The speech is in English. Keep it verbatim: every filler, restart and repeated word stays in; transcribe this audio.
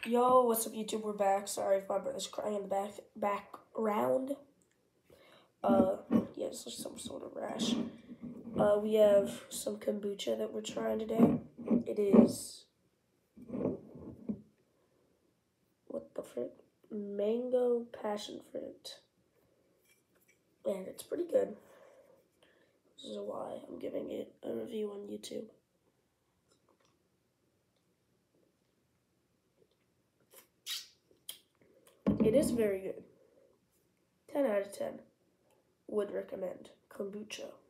Yo, what's up, YouTube? We're back. Sorry if my brother's crying in the back background. Uh, yeah, it's some sort of rash. Uh, we have some kombucha that we're trying today. It is what the frick? Mango passion fruit, and it's pretty good. This is why I'm giving it a review on YouTube. It is very good. ten out of ten. Would recommend kombucha.